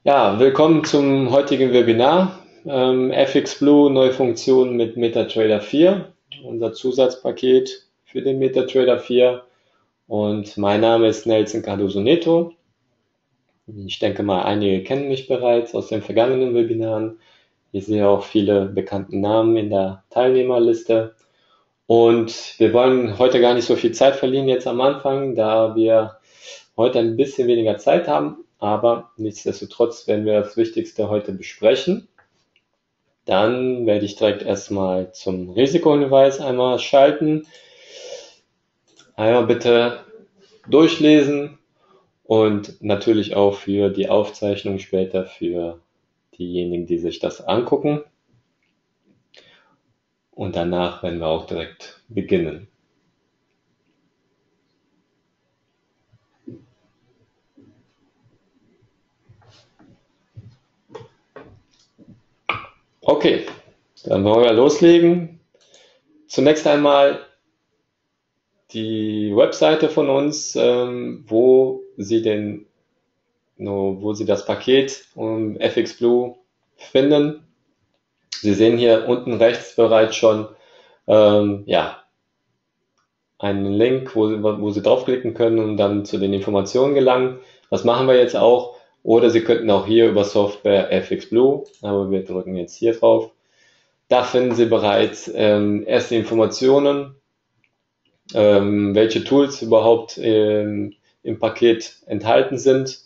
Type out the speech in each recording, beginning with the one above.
Ja, willkommen zum heutigen Webinar. FX Blue, neue Funktionen mit MetaTrader 4, unser Zusatzpaket für den MetaTrader 4. Und mein Name ist Nelson Cardoso Neto. Ich denke mal, einige kennen mich bereits aus den vergangenen Webinaren. Ich sehe auch viele bekannte Namen in der Teilnehmerliste. Und wir wollen heute gar nicht so viel Zeit verlieren jetzt am Anfang, da wir heute ein bisschen weniger Zeit haben, aber nichtsdestotrotz werden wir das Wichtigste heute besprechen. Dann werde ich direkt erstmal zum Risikohinweis einmal schalten. Einmal bitte durchlesen und natürlich auch für die Aufzeichnung später für diejenigen, die sich das angucken. Und danach werden wir auch direkt beginnen. Okay, dann wollen wir loslegen. Zunächst einmal die Webseite von uns, wo Sie das Paket FX Blue finden. Sie sehen hier unten rechts bereits schon ja, einen Link, wo Sie draufklicken können und dann zu den Informationen gelangen. Das machen wir jetzt auch. Oder Sie könnten auch hier über Software FX Blue, aber wir drücken jetzt hier drauf. Da finden Sie bereits erste Informationen, welche Tools überhaupt im Paket enthalten sind.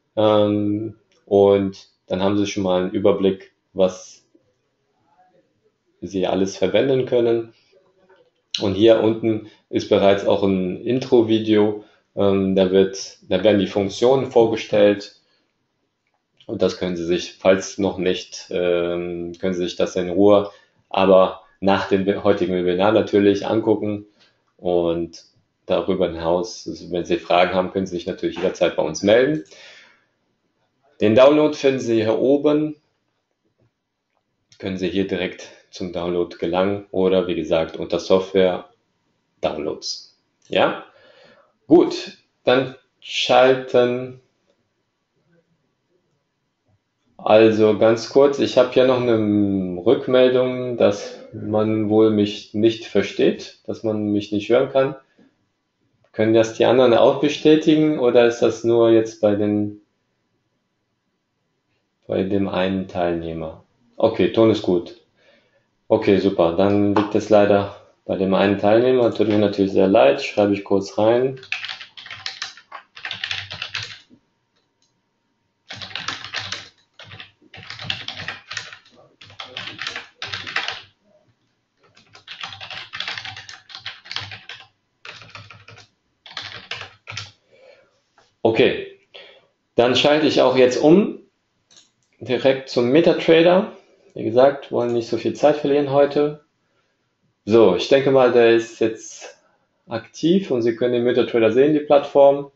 Und dann haben Sie schon mal einen Überblick, was Sie alles verwenden können. Und hier unten ist bereits auch ein Intro-Video. Da werden die Funktionen vorgestellt. Und das können Sie sich, falls noch nicht, können Sie sich das in Ruhe, aber nach dem heutigen Webinar natürlich angucken. Und darüber hinaus, wenn Sie Fragen haben, können Sie sich natürlich jederzeit bei uns melden. Den Download finden Sie hier oben. Können Sie hier direkt zum Download gelangen oder wie gesagt unter Software Downloads. Ja, gut, dann schalten. Also ganz kurz, ich habe hier noch eine Rückmeldung, dass man wohl mich nicht versteht, dass man mich nicht hören kann. Können das die anderen auch bestätigen oder ist das nur jetzt bei dem einen Teilnehmer? Okay, Ton ist gut. Okay, super. Dann liegt es leider bei dem einen Teilnehmer. Tut mir natürlich sehr leid. Schreibe ich kurz rein. Okay, dann schalte ich auch jetzt um direkt zum MetaTrader. Wie gesagt, wollen nicht so viel Zeit verlieren heute. So, ich denke mal, der ist jetzt aktiv und Sie können den MetaTrader sehen, die Plattform.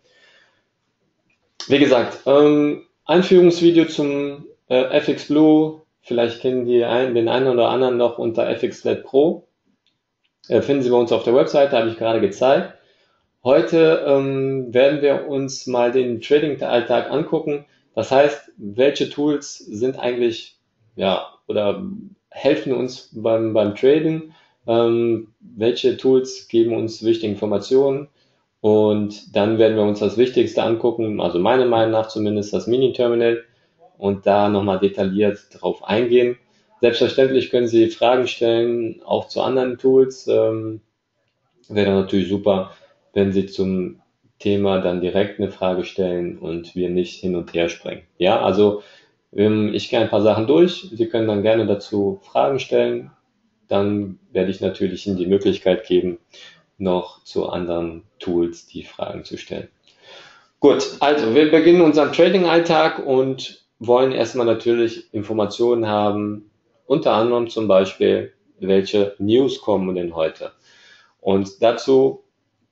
Wie gesagt, Einführungsvideo zum FX Blue. Vielleicht kennen den einen oder anderen noch unter FXLED Pro. Finden Sie bei uns auf der Webseite, habe ich gerade gezeigt. Heute werden wir uns mal den Trading-Alltag angucken. Das heißt, welche Tools sind eigentlich, ja, oder helfen uns beim Traden? Welche Tools geben uns wichtige Informationen? Und dann werden wir uns das Wichtigste angucken, also meiner Meinung nach zumindest das Mini-Terminal und da nochmal detailliert drauf eingehen. Selbstverständlich können Sie Fragen stellen, auch zu anderen Tools. Wäre natürlich super, wenn Sie zum Thema dann direkt eine Frage stellen und wir nicht hin und her springen. Ja, also ich gehe ein paar Sachen durch. Sie können dann gerne dazu Fragen stellen. Dann werde ich natürlich Ihnen die Möglichkeit geben, noch zu anderen Tools die Fragen zu stellen. Gut, also wir beginnen unseren Trading-Alltag und wollen erstmal natürlich Informationen haben, unter anderem zum Beispiel, welche News kommen denn heute. Und dazu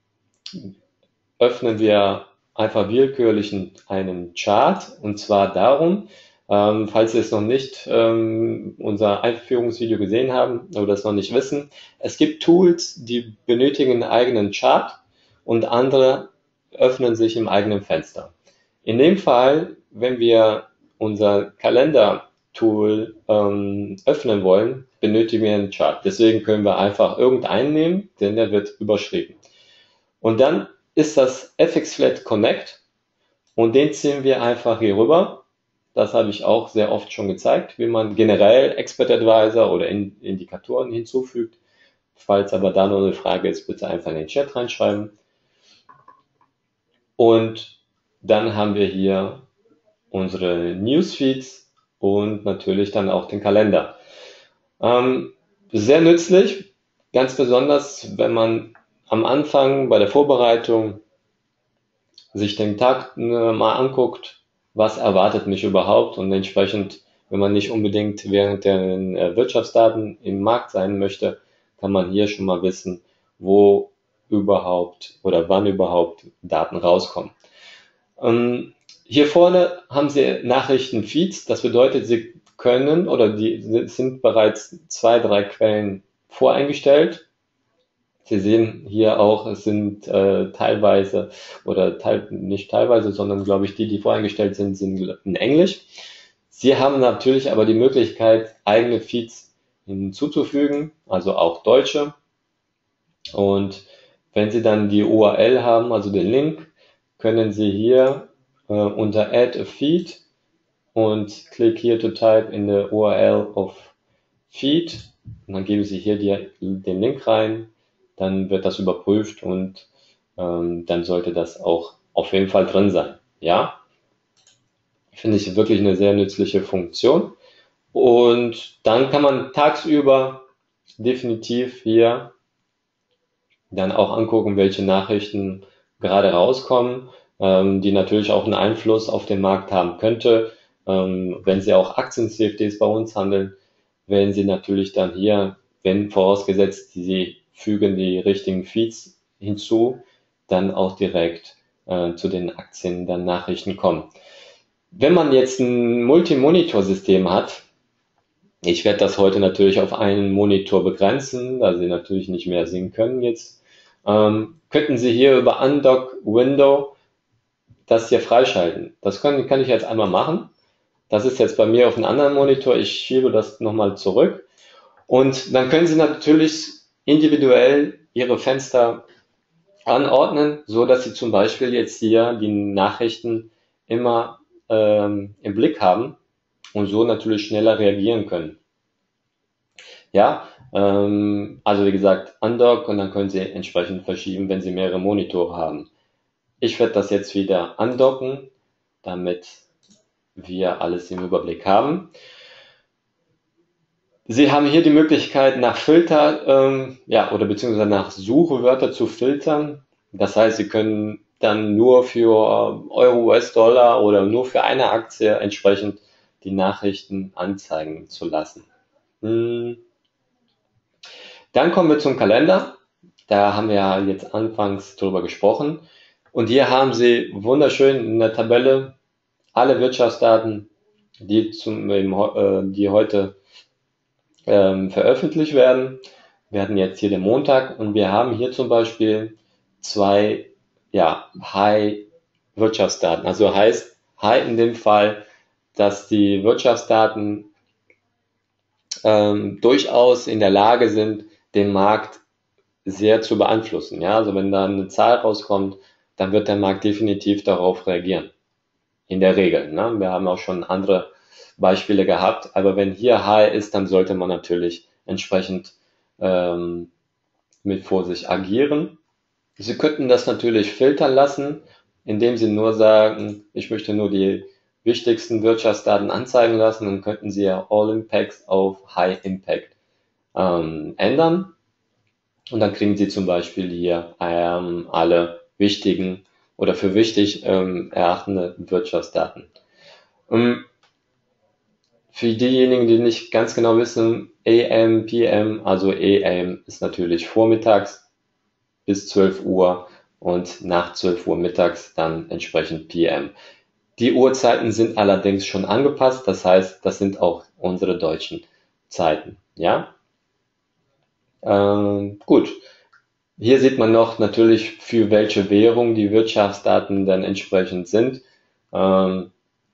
öffnen wir einfach willkürlich einen Chart und zwar darum, falls Sie es noch nicht unser Einführungsvideo gesehen haben oder das noch nicht wissen, es gibt Tools, die benötigen einen eigenen Chart und andere öffnen sich im eigenen Fenster. In dem Fall, wenn wir unser Kalender-Tool öffnen wollen, benötigen wir einen Chart. Deswegen können wir einfach irgendeinen nehmen, denn der wird überschrieben. Und dann ist das FX-Flat Connect und den ziehen wir einfach hier rüber. Das habe ich auch sehr oft schon gezeigt, wie man generell Expert Advisor oder Indikatoren hinzufügt. Falls aber da noch eine Frage ist, bitte einfach in den Chat reinschreiben. Und dann haben wir hier unsere Newsfeeds und natürlich dann auch den Kalender. Sehr nützlich, ganz besonders, wenn man am Anfang bei der Vorbereitung sich den Tag mal anguckt, was erwartet mich überhaupt und entsprechend, wenn man nicht unbedingt während der Wirtschaftsdaten im Markt sein möchte, kann man hier schon mal wissen, wo überhaupt oder wann überhaupt Daten rauskommen. Hier vorne haben Sie Nachrichtenfeeds, das bedeutet, Sie können oder die sind bereits 2, 3 Quellen voreingestellt. Sie sehen hier auch, es sind teilweise oder nicht teilweise, sondern glaube ich, die voreingestellt sind in Englisch. Sie haben natürlich aber die Möglichkeit, eigene Feeds hinzuzufügen, also auch deutsche. Und wenn Sie dann die URL haben, also den Link, können Sie hier unter Add a Feed und click here to type in the URL of Feed. Und dann geben Sie hier den Link rein, dann wird das überprüft und dann sollte das auch auf jeden Fall drin sein. Ja, finde ich wirklich eine sehr nützliche Funktion. Und dann kann man tagsüber definitiv hier dann auch angucken, welche Nachrichten gerade rauskommen, die natürlich auch einen Einfluss auf den Markt haben könnte. Wenn Sie auch Aktien-CFDs bei uns handeln, werden Sie natürlich dann hier, wenn vorausgesetzt, Sie fügen die richtigen Feeds hinzu, dann auch direkt zu den Aktien dann Nachrichten kommen. Wenn man jetzt ein Multi-Monitor-System hat, ich werde das heute natürlich auf einen Monitor begrenzen, da Sie natürlich nicht mehr sehen können jetzt, könnten Sie hier über Undock Window das hier freischalten. Das kann ich jetzt einmal machen. Das ist jetzt bei mir auf einem anderen Monitor. Ich schiebe das nochmal zurück. Und dann können Sie natürlich individuell Ihre Fenster anordnen, so dass Sie zum Beispiel jetzt hier die Nachrichten immer im Blick haben und so natürlich schneller reagieren können. Ja, also wie gesagt, Undock und dann können Sie entsprechend verschieben, wenn Sie mehrere Monitore haben. Ich werde das jetzt wieder andocken, damit wir alles im Überblick haben. Sie haben hier die Möglichkeit, nach Filter, oder beziehungsweise nach Suchwörter zu filtern. Das heißt, Sie können dann nur für Euro, US-Dollar oder nur für eine Aktie entsprechend die Nachrichten anzeigen zu lassen. Dann kommen wir zum Kalender. Da haben wir ja jetzt anfangs drüber gesprochen. Und hier haben Sie wunderschön in der Tabelle alle Wirtschaftsdaten, die heute veröffentlicht werden. Wir hatten jetzt hier den Montag und wir haben hier zum Beispiel 2 High-Wirtschaftsdaten. Also heißt High in dem Fall, dass die Wirtschaftsdaten durchaus in der Lage sind, den Markt sehr zu beeinflussen. Ja, also wenn da eine Zahl rauskommt, dann wird der Markt definitiv darauf reagieren. In der Regel. Ne? Wir haben auch schon andere Beispiele gehabt, aber wenn hier High ist, dann sollte man natürlich entsprechend mit Vorsicht agieren. Sie könnten das natürlich filtern lassen, indem Sie nur sagen, ich möchte nur die wichtigsten Wirtschaftsdaten anzeigen lassen, dann könnten Sie ja All Impacts auf High Impact ändern. Und dann kriegen Sie zum Beispiel hier alle wichtigen oder für wichtig erachtende Wirtschaftsdaten. Für diejenigen, die nicht ganz genau wissen, AM, PM, also AM ist natürlich vormittags bis 12 Uhr und nach 12 Uhr mittags dann entsprechend PM. Die Uhrzeiten sind allerdings schon angepasst, das heißt, das sind auch unsere deutschen Zeiten. Ja, gut. Hier sieht man noch natürlich, für welche Währung die Wirtschaftsdaten dann entsprechend sind.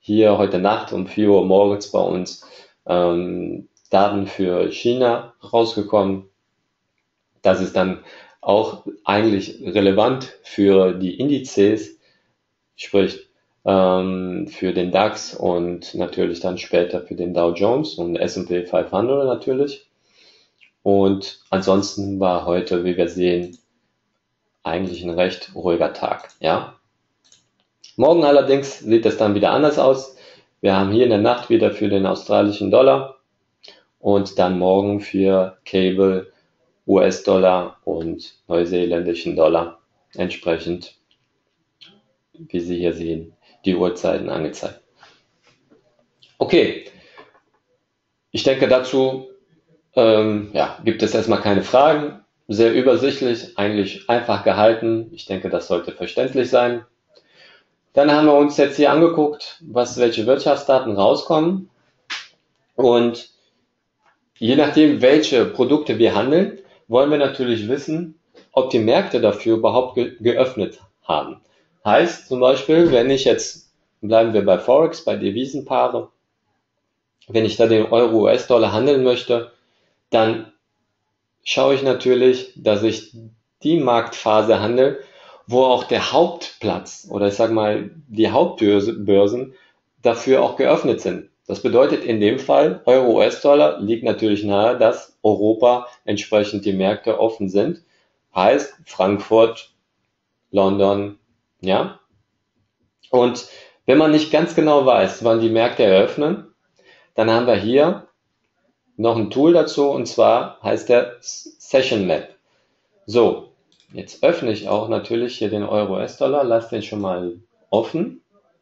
hier heute Nacht um 4 Uhr morgens bei uns Daten für China rausgekommen. Das ist dann auch eigentlich relevant für die Indizes, sprich für den DAX und natürlich dann später für den Dow Jones und S&P 500 natürlich. Und ansonsten war heute, wie wir sehen, eigentlich ein recht ruhiger Tag. Ja? Morgen allerdings sieht es dann wieder anders aus. Wir haben hier in der Nacht wieder für den australischen Dollar und dann morgen für Cable, US-Dollar und neuseeländischen Dollar entsprechend, wie Sie hier sehen, die Uhrzeiten angezeigt. Okay, ich denke dazu gibt es erstmal keine Fragen. Sehr übersichtlich, eigentlich einfach gehalten. Ich denke, das sollte verständlich sein. Dann haben wir uns jetzt hier angeguckt, welche Wirtschaftsdaten rauskommen. Und je nachdem, welche Produkte wir handeln, wollen wir natürlich wissen, ob die Märkte dafür überhaupt geöffnet haben. Heißt zum Beispiel, wenn ich jetzt, bleiben wir bei Forex, bei Devisenpaare, wenn ich da den Euro-US-Dollar handeln möchte, dann schaue ich natürlich, dass ich die Marktphase handle, wo auch der Hauptplatz oder ich sage mal die Hauptbörsen dafür auch geöffnet sind. Das bedeutet in dem Fall, Euro-US-Dollar liegt natürlich nahe, dass Europa entsprechend die Märkte offen sind. Heißt Frankfurt, London, ja. Und wenn man nicht ganz genau weiß, wann die Märkte eröffnen, dann haben wir hier noch ein Tool dazu und zwar heißt der Session Map. So, jetzt öffne ich auch natürlich hier den Euro-US-Dollar, lasse den schon mal offen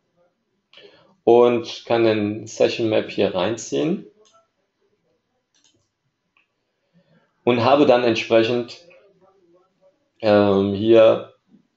und kann den Session Map hier reinziehen und habe dann entsprechend hier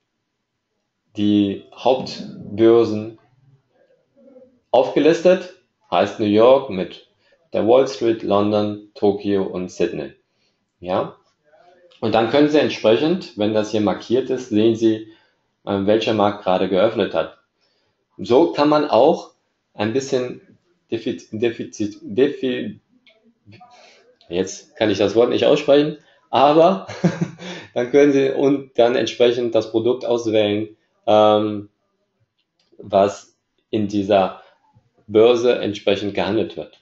die Hauptbörsen aufgelistet, heißt New York mit der Wall Street, London, Tokio und Sydney. Ja? Und dann können Sie entsprechend, wenn das hier markiert ist, sehen Sie, welcher Markt gerade geöffnet hat. So kann man auch ein bisschen jetzt kann ich das Wort nicht aussprechen, aber dann können Sie und dann entsprechend das Produkt auswählen, was in dieser Börse entsprechend gehandelt wird.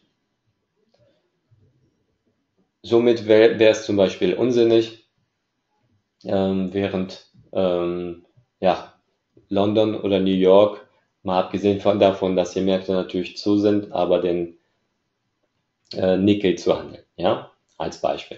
Somit wäre es zum Beispiel unsinnig, während London oder New York, mal abgesehen davon, dass die Märkte natürlich zu sind, aber den Nikkei zu handeln, ja, als Beispiel.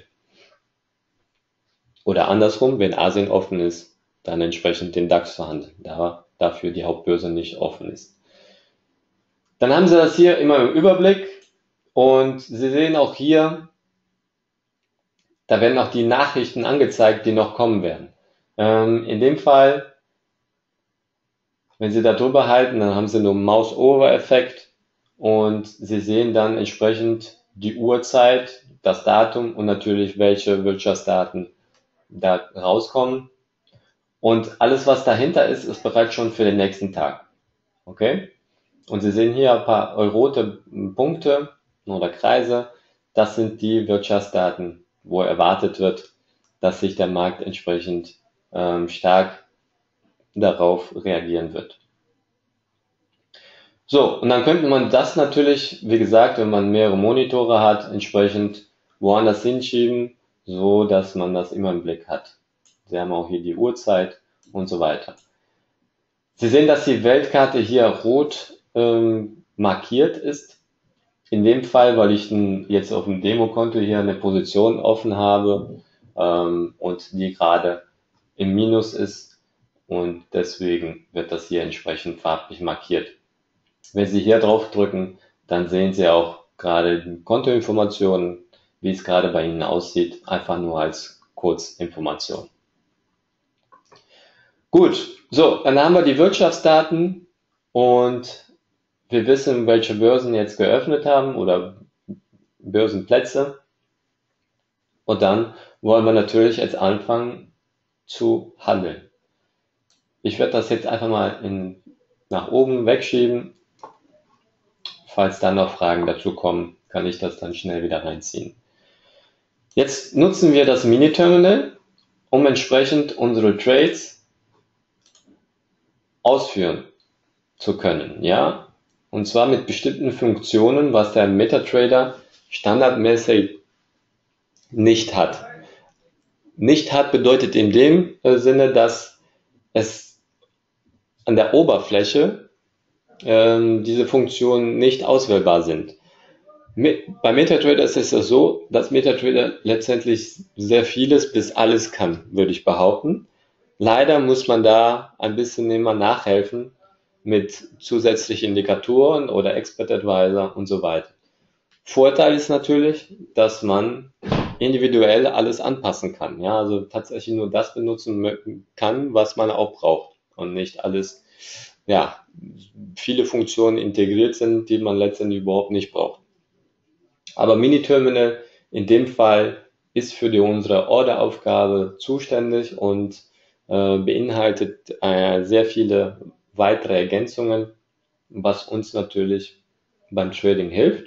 Oder andersrum, wenn Asien offen ist, dann entsprechend den DAX zu handeln, da dafür die Hauptbörse nicht offen ist. Dann haben Sie das hier immer im Überblick und Sie sehen auch hier, da werden auch die Nachrichten angezeigt, die noch kommen werden. In dem Fall, wenn Sie da drüber halten, dann haben Sie nur Mouse-Over-Effekt und Sie sehen dann entsprechend die Uhrzeit, das Datum und natürlich welche Wirtschaftsdaten da rauskommen. Und alles, was dahinter ist, ist bereits schon für den nächsten Tag. Okay? Und Sie sehen hier ein paar rote Punkte oder Kreise. Das sind die Wirtschaftsdaten, wo erwartet wird, dass sich der Markt entsprechend stark darauf reagieren wird. So, und dann könnte man das natürlich, wie gesagt, wenn man mehrere Monitore hat, entsprechend woanders hinschieben, so dass man das immer im Blick hat. Sie haben auch hier die Uhrzeit und so weiter. Sie sehen, dass die Weltkarte hier rot markiert ist. In dem Fall, weil ich jetzt auf dem Demokonto hier eine Position offen habe und die gerade im Minus ist und deswegen wird das hier entsprechend farblich markiert. Wenn Sie hier drauf drücken, dann sehen Sie auch gerade die Kontoinformationen, wie es gerade bei Ihnen aussieht, einfach nur als Kurzinformation. Gut, so, dann haben wir die Wirtschaftsdaten und wir wissen, welche Börsen jetzt geöffnet haben oder Börsenplätze. Und dann wollen wir natürlich jetzt anfangen zu handeln. Ich werde das jetzt einfach mal nach oben wegschieben falls dann noch Fragen dazu kommen, kann ich das dann schnell wieder reinziehen. Jetzt nutzen wir das Mini-Terminal, um entsprechend unsere Trades ausführen zu können, ja, und zwar mit bestimmten Funktionen, was der MetaTrader standardmäßig nicht hat. Nicht hat bedeutet in dem Sinne, dass es an der Oberfläche diese Funktionen nicht auswählbar sind. Bei MetaTrader ist es ja so, dass MetaTrader letztendlich sehr vieles bis alles kann, würde ich behaupten. Leider muss man da ein bisschen immer nachhelfen mit zusätzlichen Indikatoren oder Expert Advisor und so weiter. Vorteil ist natürlich, dass man individuell alles anpassen kann. Ja, also tatsächlich nur das benutzen kann, was man auch braucht und nicht alles, ja, viele Funktionen integriert sind, die man letztendlich überhaupt nicht braucht. Aber Mini-Terminal in dem Fall ist für unsere Orderaufgabe zuständig und beinhaltet sehr viele weitere Ergänzungen, was uns natürlich beim Trading hilft.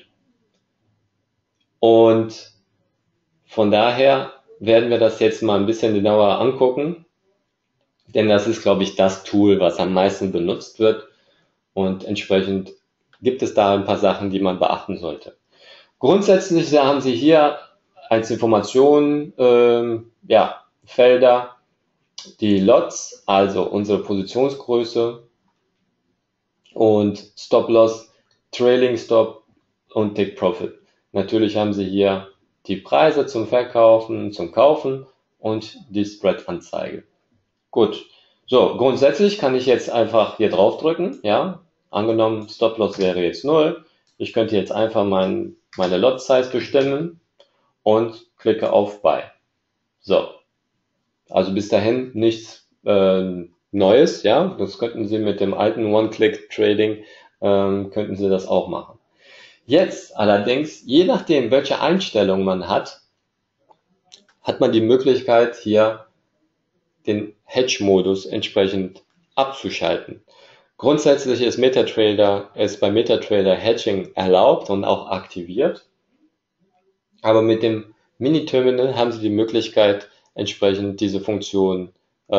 Und von daher werden wir das jetzt mal ein bisschen genauer angucken, denn das ist, glaube ich, das Tool, was am meisten benutzt wird und entsprechend gibt es da ein paar Sachen, die man beachten sollte. Grundsätzlich haben Sie hier als Information ja, Felder, die Lots, also unsere Positionsgröße und Stop-Loss, Trailing Stop und Take Profit. Natürlich haben Sie hier die Preise zum Verkaufen, zum Kaufen und die Spread-Anzeige. Gut, so grundsätzlich kann ich jetzt einfach hier drauf drücken, ja, angenommen Stop-Loss wäre jetzt 0, ich könnte jetzt einfach meine Lot-Size bestimmen und klicke auf Buy. So, also bis dahin nichts Neues, ja, das könnten Sie mit dem alten One-Click-Trading, könnten Sie das auch machen. Jetzt allerdings, je nachdem, welche Einstellung man hat, hat man die Möglichkeit, hier den Hedge-Modus entsprechend abzuschalten. Grundsätzlich ist bei MetaTrader Hedging erlaubt und auch aktiviert, aber mit dem Mini-Terminal haben Sie die Möglichkeit, entsprechend diese Funktion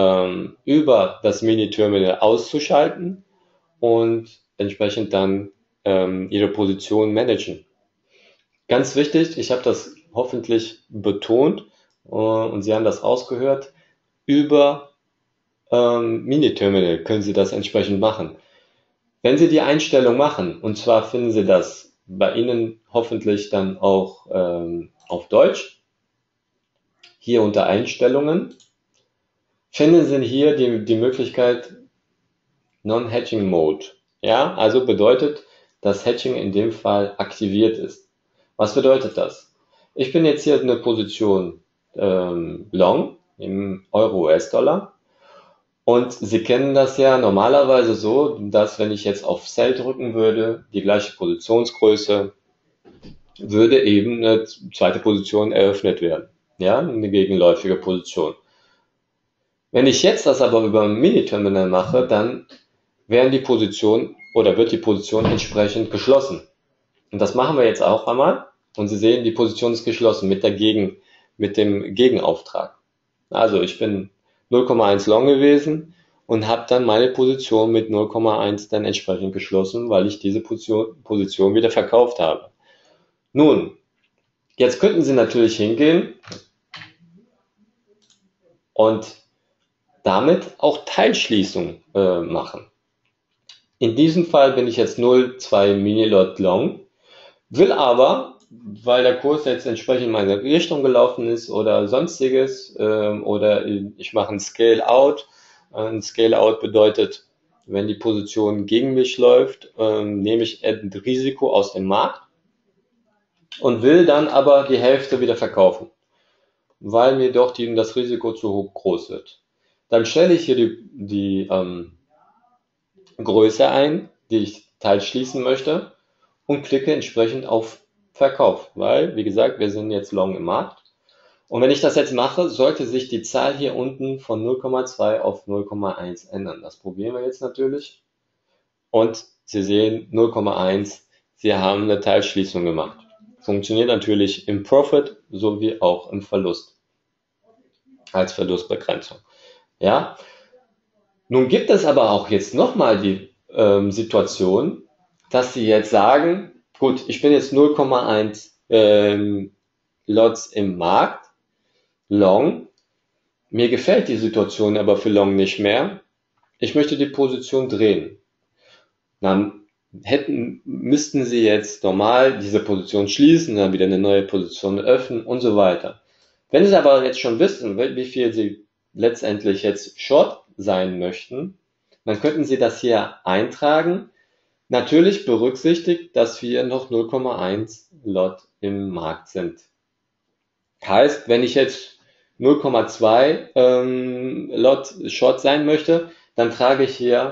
über das Mini-Terminal auszuschalten und entsprechend dann Ihre Position managen. Ganz wichtig, ich habe das hoffentlich betont und Sie haben das rausgehört, über Mini-Terminal können Sie das entsprechend machen. Wenn Sie die Einstellung machen, und zwar finden Sie das bei Ihnen hoffentlich dann auch auf Deutsch, hier unter Einstellungen, finden Sie hier die Möglichkeit Non-Hedging Mode. Ja, also bedeutet, dass Hedging in dem Fall aktiviert ist. Was bedeutet das? Ich bin jetzt hier in eine Position Long im Euro-US-Dollar und Sie kennen das ja normalerweise so, dass wenn ich jetzt auf Sell drücken würde, die gleiche Positionsgröße, würde eben eine zweite Position eröffnet werden. Ja, eine gegenläufige Position. Wenn ich jetzt das aber über ein Mini-Terminal mache, dann wird die Position entsprechend geschlossen. Und das machen wir jetzt auch einmal. Und Sie sehen, die Position ist geschlossen mit dem Gegenauftrag. Also ich bin 0,1 Long gewesen und habe dann meine Position mit 0,1 dann entsprechend geschlossen, weil ich diese Position wieder verkauft habe. Nun, jetzt könnten Sie natürlich hingehen und damit auch Teilschließung machen. In diesem Fall bin ich jetzt 0,2 Mini-Lot Long, will aber, weil der Kurs jetzt entsprechend in meine Richtung gelaufen ist oder sonstiges, oder ich mache ein Scale-Out. Ein Scale-Out bedeutet, wenn die Position gegen mich läuft, nehme ich ein Risiko aus dem Markt und will dann aber die Hälfte wieder verkaufen, weil mir doch das Risiko zu groß wird. Dann stelle ich hier die Größe ein, die ich teilschließen möchte und klicke entsprechend auf Verkauf, weil, wie gesagt, wir sind jetzt long im Markt. Und wenn ich das jetzt mache, sollte sich die Zahl hier unten von 0,2 auf 0,1 ändern. Das probieren wir jetzt natürlich. Und Sie sehen, 0,1 Sie haben eine Teilschließung gemacht. Funktioniert natürlich im Profit sowie auch im Verlust als Verlustbegrenzung. Ja, nun gibt es aber auch jetzt nochmal die Situation, dass Sie jetzt sagen, gut, ich bin jetzt 0,1 Lots im Markt, Long. Mir gefällt die Situation aber für Long nicht mehr. Ich möchte die Position drehen. Dann müssten Sie jetzt normal diese Position schließen, dann wieder eine neue Position öffnen und so weiter. Wenn Sie aber jetzt schon wissen, wie viel Sie letztendlich jetzt Short sein möchten, dann könnten Sie das hier eintragen. Natürlich berücksichtigt, dass wir noch 0,1 Lot im Markt sind. Heißt, wenn ich jetzt 0,2 Lot Short sein möchte, dann trage ich hier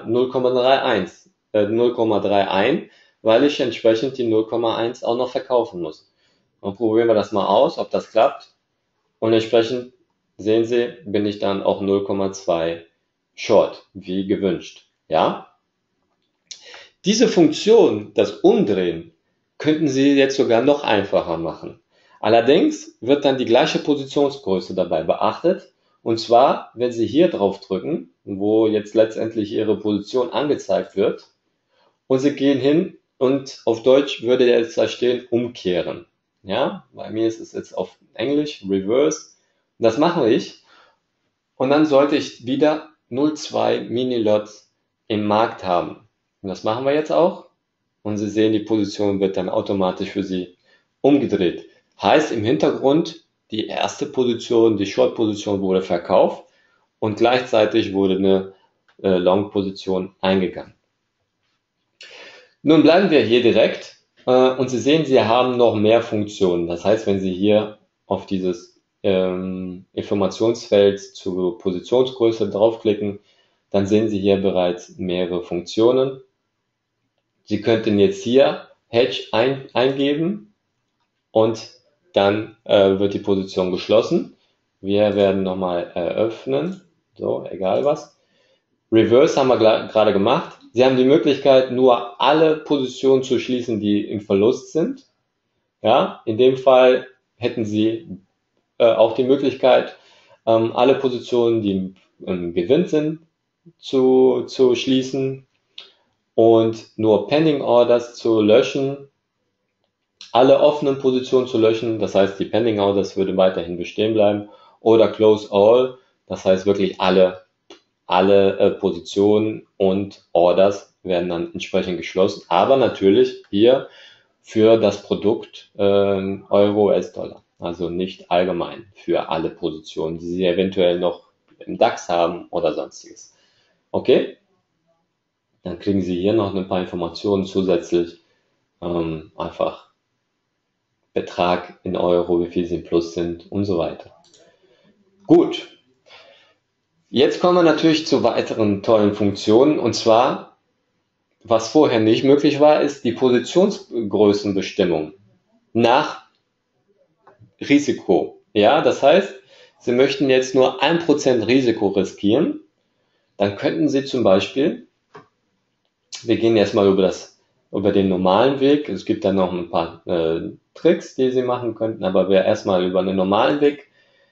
0,3 ein, weil ich entsprechend die 0,1 auch noch verkaufen muss. Und probieren wir das mal aus, ob das klappt. Und entsprechend sehen Sie, bin ich dann auch 0,2 Short, wie gewünscht. Ja? Diese Funktion, das Umdrehen, könnten Sie jetzt sogar noch einfacher machen. Allerdings wird dann die gleiche Positionsgröße dabei beachtet. Und zwar, wenn Sie hier drauf drücken, wo jetzt letztendlich Ihre Position angezeigt wird, und Sie gehen hin und auf Deutsch würde jetzt da stehen, umkehren. Ja, bei mir ist es jetzt auf Englisch, reverse. Das mache ich. Und dann sollte ich wieder 0,2 Minilots im Markt haben. Und das machen wir jetzt auch. Und Sie sehen, die Position wird dann automatisch für Sie umgedreht. Heißt im Hintergrund, die erste Position, die Short-Position wurde verkauft und gleichzeitig wurde eine Long-Position eingegangen. Nun bleiben wir hier direkt und Sie sehen, Sie haben noch mehr Funktionen. Das heißt, wenn Sie hier auf dieses Informationsfeld zur Positionsgröße draufklicken, dann sehen Sie hier bereits mehrere Funktionen. Sie könnten jetzt hier Hedge eingeben und dann wird die Position geschlossen. Wir werden nochmal eröffnen, so, egal was. Reverse haben wir gerade gemacht. Sie haben die Möglichkeit, nur alle Positionen zu schließen, die im Verlust sind. Ja, in dem Fall hätten Sie auch die Möglichkeit, alle Positionen, die im Gewinn sind, zu schließen und nur Pending Orders zu löschen, alle offenen Positionen zu löschen, das heißt, die Pending Orders würden weiterhin bestehen bleiben, oder Close All, das heißt wirklich alle Positionen und Orders werden dann entsprechend geschlossen, aber natürlich hier für das Produkt Euro, US-Dollar, also nicht allgemein für alle Positionen, die Sie eventuell noch im DAX haben oder sonstiges. Okay, dann kriegen Sie hier noch ein paar Informationen zusätzlich, einfach Betrag in Euro, wie viel Sie im Plus sind und so weiter. Gut. Jetzt kommen wir natürlich zu weiteren tollen Funktionen, und zwar, was vorher nicht möglich war, ist die Positionsgrößenbestimmung nach Risiko. Ja, das heißt, Sie möchten jetzt nur 1% Risiko riskieren, dann könnten Sie zum Beispiel, wir gehen erstmal über den normalen Weg, es gibt dann noch ein paar Tricks, die Sie machen könnten, aber wer erstmal über den normalen Weg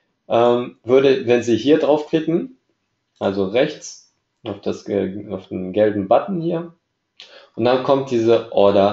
wenn Sie hier draufklicken, also rechts auf den gelben Button hier, und dann kommt diese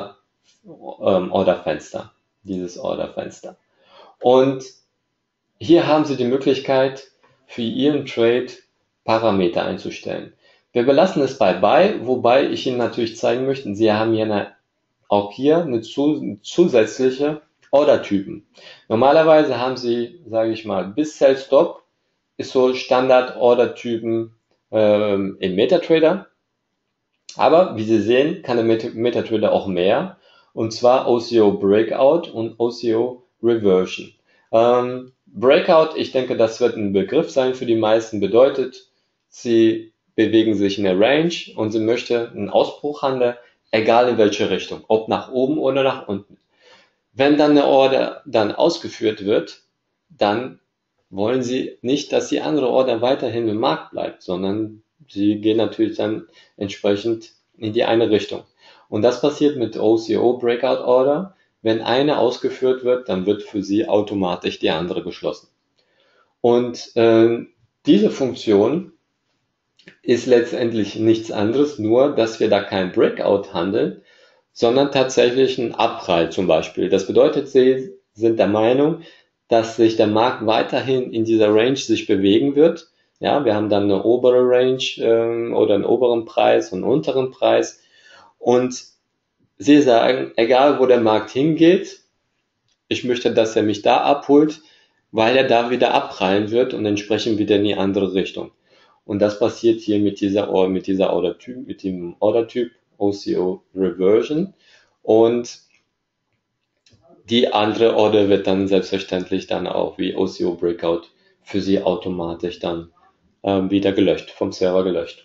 Orderfenster, dieses Orderfenster. Und hier haben Sie die Möglichkeit, für Ihren Trade Parameter einzustellen. Wir belassen es bei Buy, wobei ich Ihnen natürlich zeigen möchte, Sie haben hier auch hier eine zusätzliche Ordertypen. Normalerweise haben Sie, sage ich mal, bis Sell Stop ist so Standard Ordertypen im MetaTrader. Aber wie Sie sehen, kann der MetaTrader auch mehr, und zwar OCO Breakout und OCO Reversion. Breakout, ich denke, das wird ein Begriff sein für die meisten, bedeutet, Sie bewegen sich in der Range und Sie möchten einen Ausbruch handeln, egal in welche Richtung, ob nach oben oder nach unten. Wenn dann eine Order dann ausgeführt wird, dann wollen Sie nicht, dass die andere Order weiterhin im Markt bleibt, sondern Sie gehen natürlich dann entsprechend in die eine Richtung. Und das passiert mit OCO Breakout Order. Wenn eine ausgeführt wird, dann wird für sie automatisch die andere geschlossen. Und diese Funktion ist letztendlich nichts anderes, nur dass wir da kein Breakout handeln, sondern tatsächlich ein Abprall zum Beispiel. Das bedeutet, Sie sind der Meinung, dass sich der Markt weiterhin in dieser Range sich bewegen wird. Ja, wir haben dann eine obere Range oder einen oberen Preis und einen unteren Preis. Und Sie sagen, egal wo der Markt hingeht, ich möchte, dass er mich da abholt, weil er da wieder abprallen wird und entsprechend wieder in die andere Richtung. Und das passiert hier mit dieser Order-Typ, mit dem Order-Typ OCO Reversion. Und die andere Order wird dann selbstverständlich dann auch wie OCO Breakout für Sie automatisch dann wieder gelöscht, vom Server gelöscht.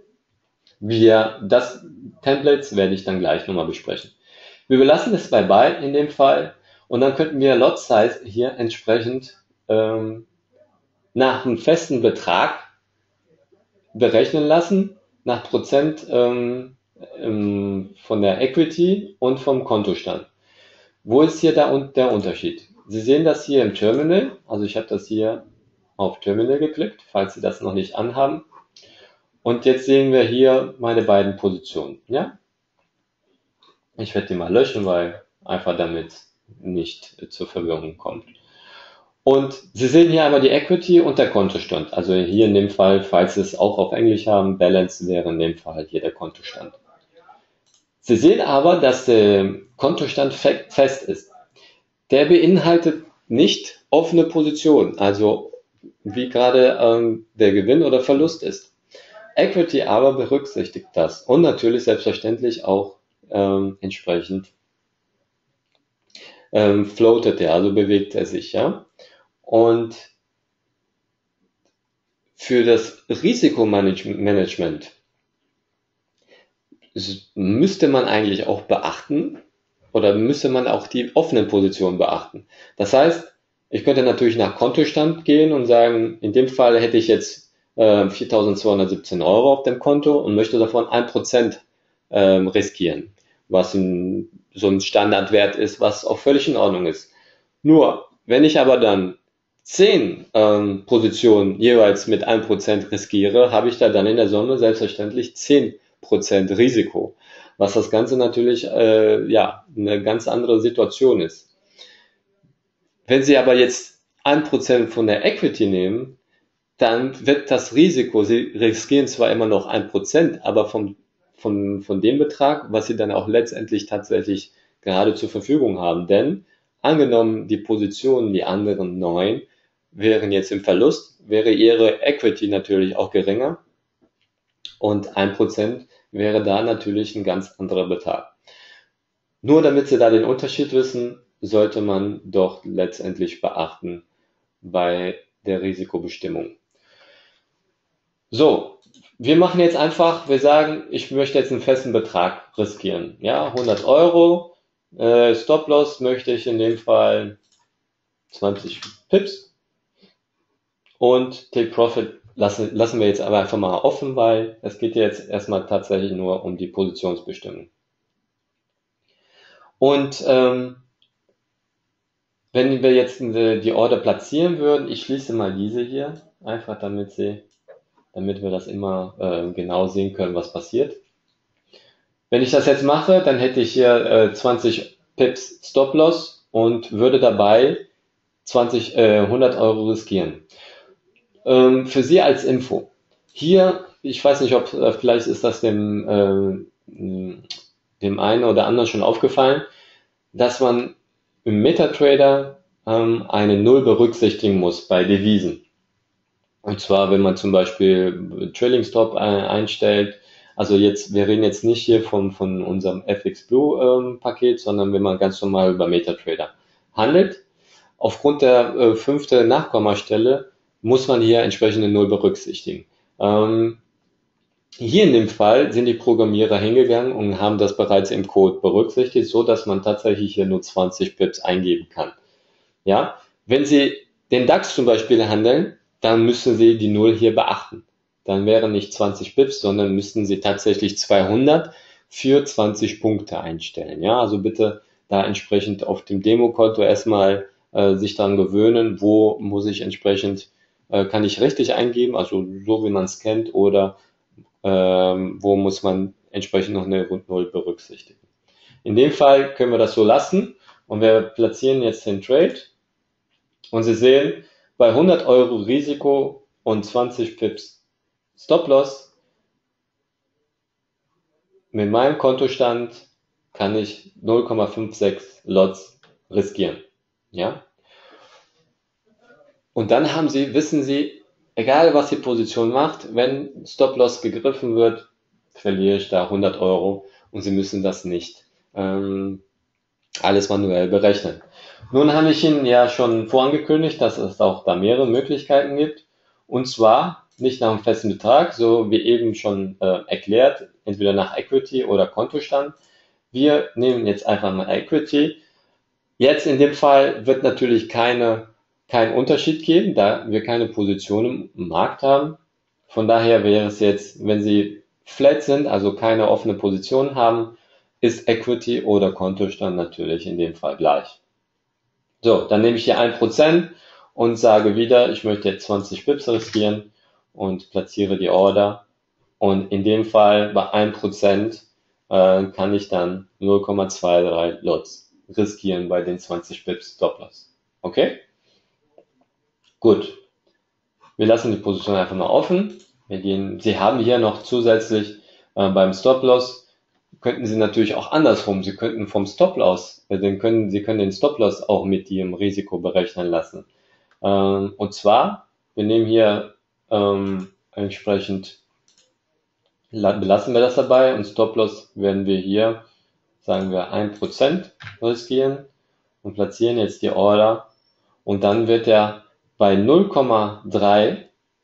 Das Templates werde ich dann gleich nochmal besprechen. Wir belassen es bei Buy in dem Fall und dann könnten wir Lot Size hier entsprechend nach einem festen Betrag berechnen lassen, nach Prozent von der Equity und vom Kontostand. Wo ist hier der Unterschied? Sie sehen das hier im Terminal, also ich habe das hier auf Terminal geklickt, falls Sie das noch nicht anhaben. Und jetzt sehen wir hier meine beiden Positionen. Ja? Ich werde die mal löschen, weil einfach damit nicht zur Verwirrung kommt. Und Sie sehen hier einmal die Equity und der Kontostand. Also hier in dem Fall, falls Sie es auch auf Englisch haben, Balance wäre in dem Fall hier der Kontostand. Sie sehen aber, dass der Kontostand fest ist. Der beinhaltet nicht offene Positionen, also wie gerade der Gewinn oder Verlust ist. Equity aber berücksichtigt das und natürlich selbstverständlich auch entsprechend floatet er, also bewegt er sich, ja. Und für das Risikomanagement müsste man eigentlich auch beachten oder müsste man auch die offenen Positionen beachten. Das heißt, ich könnte natürlich nach Kontostand gehen und sagen, in dem Fall hätte ich jetzt 4.217 Euro auf dem Konto und möchte davon 1% riskieren, was so ein Standardwert ist, was auch völlig in Ordnung ist. Nur, wenn ich aber dann 10 Positionen jeweils mit 1% riskiere, habe ich da dann in der Summe selbstverständlich 10% Risiko, was das Ganze natürlich eine ganz andere Situation ist. Wenn Sie aber jetzt 1% von der Equity nehmen, dann wird das Risiko, Sie riskieren zwar immer noch 1%, aber von dem Betrag, was Sie dann auch letztendlich tatsächlich gerade zur Verfügung haben. Denn angenommen, die Positionen, die anderen 9, wären jetzt im Verlust, wäre Ihre Equity natürlich auch geringer und 1% wäre da natürlich ein ganz anderer Betrag. Nur damit Sie da den Unterschied wissen, sollte man doch letztendlich beachten bei der Risikobestimmung. So, wir machen jetzt einfach, wir sagen, ich möchte jetzt einen festen Betrag riskieren. Ja, 100 Euro, Stop-Loss möchte ich in dem Fall 20 Pips und Take Profit lassen wir jetzt aber einfach mal offen, weil es geht jetzt erstmal tatsächlich nur um die Positionsbestimmung. Und wenn wir jetzt die Order platzieren würden, ich schließe mal diese hier, einfach damit wir das immer genau sehen können, was passiert. Wenn ich das jetzt mache, dann hätte ich hier 20 Pips Stop-Loss und würde dabei 100 Euro riskieren. Für Sie als Info. Hier, ich weiß nicht, ob vielleicht ist das dem einen oder anderen schon aufgefallen, dass man im MetaTrader eine Null berücksichtigen muss bei Devisen. Und zwar, wenn man zum Beispiel Trailing Stop einstellt, also wir reden jetzt nicht hier von unserem FX Blue Paket, sondern wenn man ganz normal über MetaTrader handelt. Aufgrund der 5. Nachkommastelle muss man hier entsprechende Null berücksichtigen. Hier in dem Fall sind die Programmierer hingegangen und haben das bereits im Code berücksichtigt, so dass man tatsächlich hier nur 20 Pips eingeben kann. Ja, wenn Sie den DAX zum Beispiel handeln, dann müssen Sie die Null hier beachten. Dann wären nicht 20 Pips, sondern müssten Sie tatsächlich 200 für 20 Punkte einstellen. Ja, also bitte da entsprechend auf dem Demokonto erstmal sich daran gewöhnen, wo muss ich entsprechend, kann ich richtig eingeben, also so wie man es kennt, oder wo muss man entsprechend noch eine Null berücksichtigen. In dem Fall können wir das so lassen und wir platzieren jetzt den Trade und Sie sehen, bei 100 Euro Risiko und 20 Pips Stop-Loss mit meinem Kontostand kann ich 0,56 Lots riskieren. Ja? Und dann haben Sie, wissen Sie, egal was die Position macht, wenn Stop-Loss gegriffen wird, verliere ich da 100 Euro und Sie müssen das nicht alles manuell berechnen. Nun habe ich Ihnen ja schon vorangekündigt, dass es auch da mehrere Möglichkeiten gibt. Und zwar nicht nach einem festen Betrag, so wie eben schon erklärt, entweder nach Equity oder Kontostand. Wir nehmen jetzt einfach mal Equity. Jetzt in dem Fall wird natürlich keinen Unterschied geben, da wir keine Position im Markt haben. Von daher wäre es jetzt, wenn Sie flat sind, also keine offene Position haben, ist Equity oder Kontostand natürlich in dem Fall gleich. So, dann nehme ich hier 1% und sage wieder, ich möchte jetzt 20 Pips riskieren und platziere die Order. Und in dem Fall bei 1% kann ich dann 0,23 Lots riskieren bei den 20 Pips Stop-Loss. Okay? Gut. Wir lassen die Position einfach mal offen. Sie haben hier noch zusätzlich beim Stop-Loss könnten Sie natürlich auch andersrum. Sie könnten vom Stop-Loss, Sie können den Stop-Loss auch mit Ihrem Risiko berechnen lassen. Und zwar, wir nehmen hier entsprechend, belassen wir das dabei und Stop-Loss werden wir hier, sagen wir 1% riskieren und platzieren jetzt die Order und dann wird er bei 0,3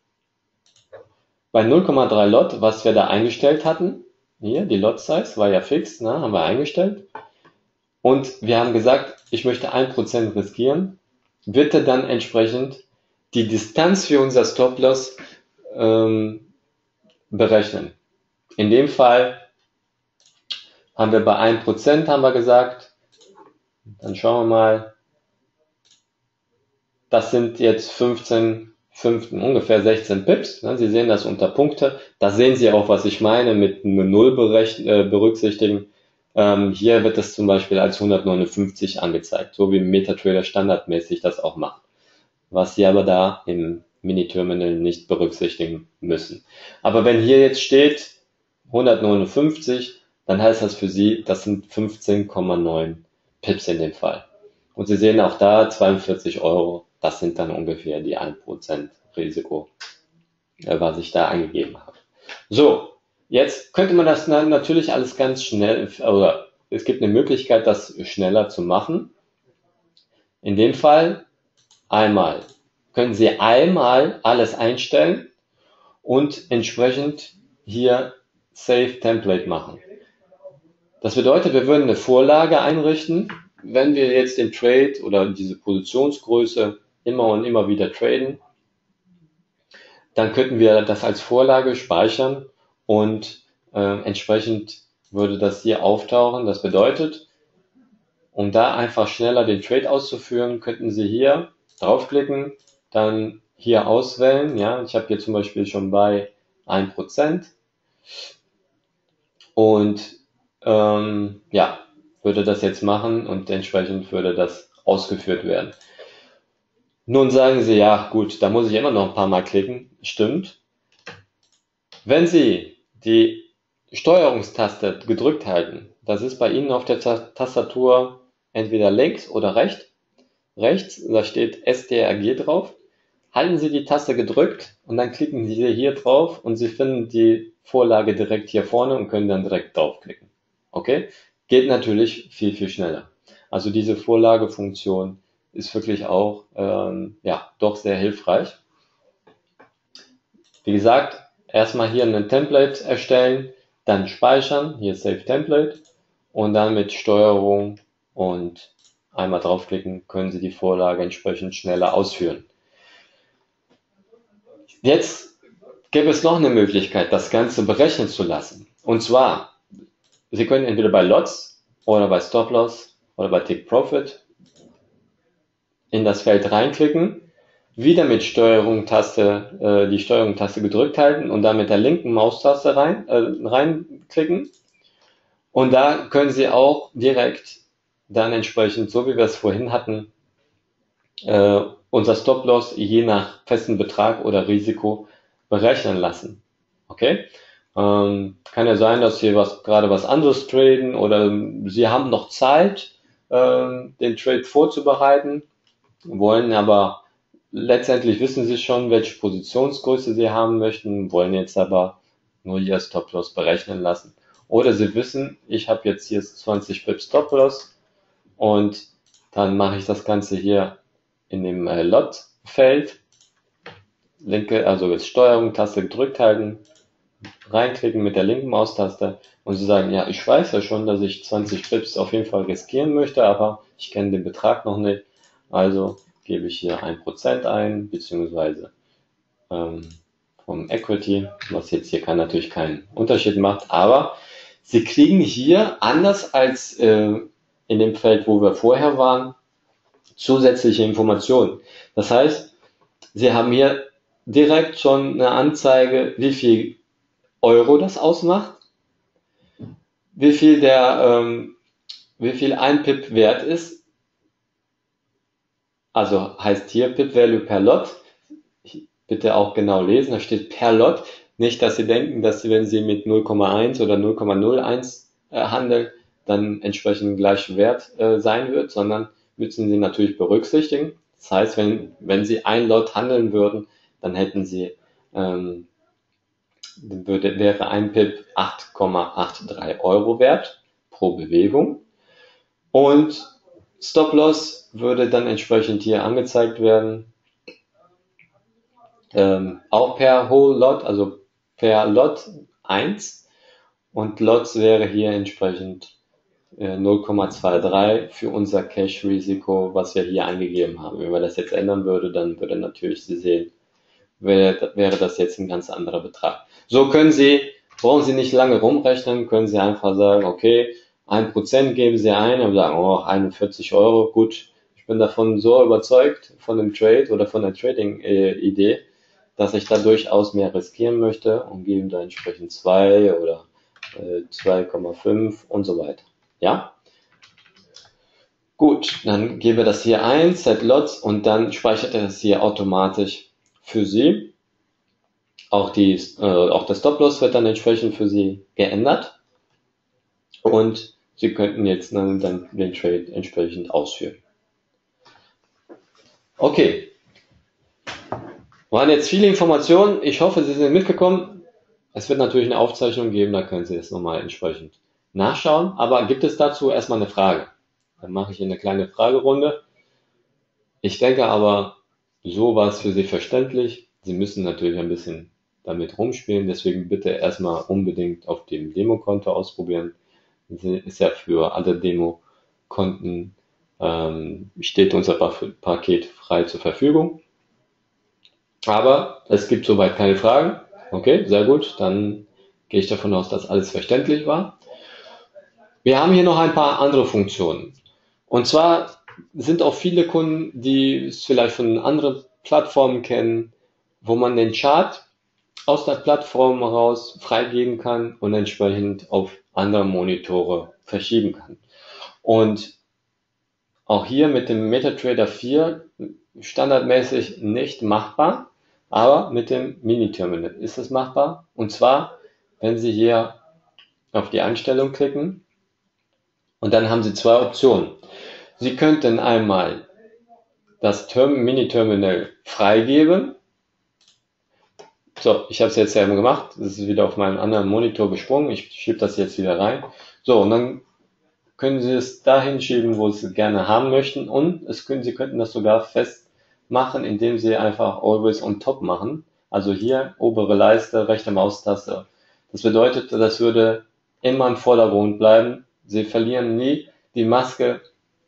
Lot, was wir da eingestellt hatten, hier, die Lot Size war ja fix, ne, haben wir eingestellt. Und wir haben gesagt, ich möchte 1% riskieren, wird er dann entsprechend die Distanz für unser Stop-Loss berechnen. In dem Fall haben wir bei 1%, haben wir gesagt, dann schauen wir mal, das sind jetzt ungefähr 16 Pips. Sie sehen das unter Punkte. Da sehen Sie auch, was ich meine mit einer Null berücksichtigen. Hier wird das zum Beispiel als 159 angezeigt, so wie MetaTrader standardmäßig das auch macht. Was Sie aber da im Mini-Terminal nicht berücksichtigen müssen. Aber wenn hier jetzt steht 159, dann heißt das für Sie, das sind 15,9 Pips in dem Fall. Und Sie sehen auch da 42 Euro, das sind dann ungefähr die 1% Risiko, was ich da angegeben habe. So, jetzt könnte man das natürlich alles ganz schnell, oder es gibt eine Möglichkeit, das schneller zu machen. In dem Fall können Sie einmal alles einstellen und entsprechend hier Save Template machen. Das bedeutet, wir würden eine Vorlage einrichten, wenn wir jetzt den Trade oder diese Positionsgröße immer und immer wieder traden, dann könnten wir das als Vorlage speichern und entsprechend würde das hier auftauchen. Das bedeutet, um da einfach schneller den Trade auszuführen, könnten Sie hier draufklicken, dann hier auswählen. Ja, ich habe hier zum Beispiel schon bei 1% und ja, würde das jetzt machen und entsprechend würde das ausgeführt werden. Nun sagen Sie, ja gut, da muss ich immer noch ein paar Mal klicken. Stimmt. Wenn Sie die Steuerungstaste gedrückt halten, das ist bei Ihnen auf der Tastatur entweder links oder rechts, da steht STRG drauf. Halten Sie die Taste gedrückt und dann klicken Sie hier drauf und Sie finden die Vorlage direkt hier vorne und können dann direkt draufklicken. Okay? Geht natürlich viel, viel schneller. Also diese Vorlagefunktion ist wirklich auch ja, doch sehr hilfreich. Wie gesagt, erstmal hier ein Template erstellen, dann speichern, hier Save Template und dann mit Steuerung und einmal draufklicken, können Sie die Vorlage entsprechend schneller ausführen. Jetzt gäbe es noch eine Möglichkeit, das Ganze berechnen zu lassen. Und zwar Sie können entweder bei Lots oder bei Stop-Loss oder bei Take Profit in das Feld reinklicken, wieder mit die Steuerung-Taste gedrückt halten und dann mit der linken Maustaste reinklicken. Und da können Sie auch direkt dann entsprechend, so wie wir es vorhin hatten, unser Stop-Loss je nach festen Betrag oder Risiko berechnen lassen. Okay? Kann ja sein, dass Sie gerade was anderes traden oder Sie haben noch Zeit, den Trade vorzubereiten, wollen aber letztendlich wissen Sie schon, welche Positionsgröße Sie haben möchten, wollen jetzt aber nur Ihr Stop-Loss berechnen lassen. Oder Sie wissen, ich habe jetzt hier 20 Pips Stop-Loss und dann mache ich das Ganze hier in dem Lot-Feld, also jetzt Steuerung-Taste gedrückt halten, reinklicken mit der linken Maustaste und Sie sagen, ja, ich weiß ja schon, dass ich 20 Pips auf jeden Fall riskieren möchte, aber ich kenne den Betrag noch nicht, also gebe ich hier 1% ein, beziehungsweise vom Equity, was jetzt hier natürlich keinen Unterschied macht, aber Sie kriegen hier, anders als in dem Feld, wo wir vorher waren, zusätzliche Informationen. Das heißt, Sie haben hier direkt schon eine Anzeige, wie viel Euro das ausmacht, wie viel ein Pip wert ist. Also heißt hier Pip Value per Lot. Bitte auch genau lesen, da steht per Lot. Nicht, dass Sie denken, dass wenn Sie mit 0,1 oder 0,01 handeln, dann entsprechend gleich Wert sein wird, sondern müssen Sie natürlich berücksichtigen. Das heißt, wenn Sie ein Lot handeln würden, dann hätten Sie, wäre ein Pip 8,83 Euro wert pro Bewegung. Und Stop-Loss würde dann entsprechend hier angezeigt werden, auch per Whole Lot, also per Lot 1. Und Lots wäre hier entsprechend 0,23 für unser Cash-Risiko, was wir hier eingegeben haben. Wenn man das jetzt ändern würde, dann würde natürlich Sie sehen, wäre das jetzt ein ganz anderer Betrag. So brauchen Sie nicht lange rumrechnen, können Sie einfach sagen, okay, 1% geben Sie ein und sagen, oh, 41 Euro, gut, ich bin davon so überzeugt, von dem Trade oder von der Trading-Idee, dass ich da durchaus mehr riskieren möchte und geben da entsprechend 2 oder 2,5 und so weiter. Ja? Gut, dann geben wir das hier ein, Set Lots, und dann speichert er das hier automatisch für Sie. Auch der Stop-Loss wird dann entsprechend für Sie geändert und Sie könnten jetzt dann den Trade entsprechend ausführen. Okay, waren jetzt viele Informationen. Ich hoffe, Sie sind mitgekommen. Es wird natürlich eine Aufzeichnung geben, da können Sie es nochmal entsprechend nachschauen. Aber gibt es dazu erstmal eine Frage? Dann mache ich eine kleine Fragerunde. Ich denke aber, so war es für Sie verständlich. Sie müssen natürlich ein bisschen damit rumspielen, deswegen bitte erstmal unbedingt auf dem Demokonto ausprobieren. Ist ja für alle Demokonten steht unser Paket frei zur Verfügung. Aber es gibt soweit keine Fragen. Okay, sehr gut. Dann gehe ich davon aus, dass alles verständlich war. Wir haben hier noch ein paar andere Funktionen. Und zwar sind auch viele Kunden, die es vielleicht von anderen Plattformen kennen, wo man den Chart aus der Plattform heraus freigeben kann und entsprechend auf andere Monitore verschieben kann. Und auch hier mit dem MetaTrader 4 standardmäßig nicht machbar, aber mit dem Mini-Terminal ist es machbar. Und zwar, wenn Sie hier auf die Einstellung klicken und dann haben Sie zwei Optionen. Sie könnten einmal das Mini-Terminal freigeben. So, ich habe es jetzt ja gemacht. Das ist wieder auf meinen anderen Monitor gesprungen. Ich schiebe das jetzt wieder rein. So, und dann können Sie es dahin schieben, wo Sie gerne haben möchten. Und Sie könnten das sogar festmachen, indem Sie einfach Always on Top machen. Also hier obere Leiste, rechte Maustaste. Das bedeutet, das würde immer im Vordergrund bleiben. Sie verlieren nie die Maske